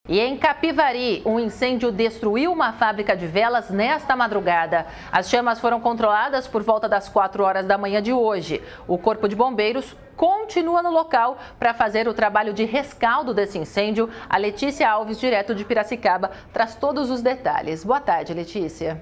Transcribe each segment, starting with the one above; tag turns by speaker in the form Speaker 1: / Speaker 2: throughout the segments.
Speaker 1: E em Capivari, um incêndio destruiu uma fábrica de velas nesta madrugada. As chamas foram controladas por volta das 4 horas da manhã de hoje. O Corpo de Bombeiros continua no local para fazer o trabalho de rescaldo desse incêndio. A Letícia Alves, direto de Piracicaba, traz todos os detalhes. Boa tarde, Letícia.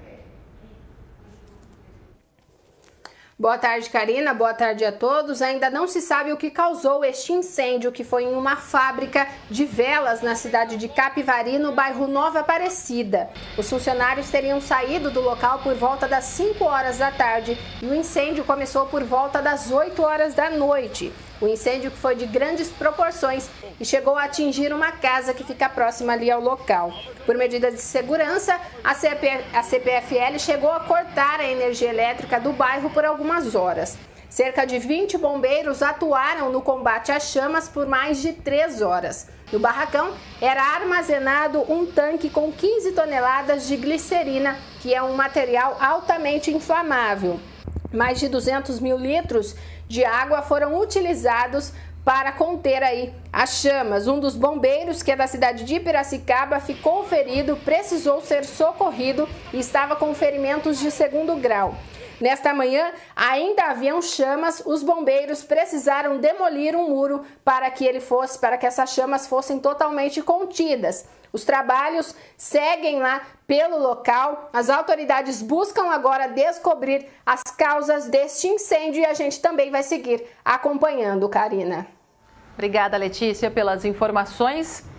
Speaker 2: Boa tarde, Karina. Boa tarde a todos. Ainda não se sabe o que causou este incêndio, que foi em uma fábrica de velas na cidade de Capivari, no bairro Nova Aparecida. Os funcionários teriam saído do local por volta das 5 horas da tarde e o incêndio começou por volta das 8 horas da noite. O incêndio foi de grandes proporções e chegou a atingir uma casa que fica próxima ali ao local. Por medidas de segurança, a CPFL chegou a cortar a energia elétrica do bairro por algumas horas. Cerca de 20 bombeiros atuaram no combate às chamas por mais de 3 horas. No barracão era armazenado um tanque com 15 toneladas de glicerina, que é um material altamente inflamável. Mais de 200 mil litros de água foram utilizados para conter aí as chamas. Um dos bombeiros, que é da cidade de Piracicaba, ficou ferido, precisou ser socorrido e estava com ferimentos de 2º grau. Nesta manhã, ainda haviam chamas, os bombeiros precisaram demolir um muro para que essas chamas fossem totalmente contidas. Os trabalhos seguem lá pelo local, as autoridades buscam agora descobrir as causas deste incêndio e a gente também vai seguir acompanhando, Karina.
Speaker 1: Obrigada, Letícia, pelas informações.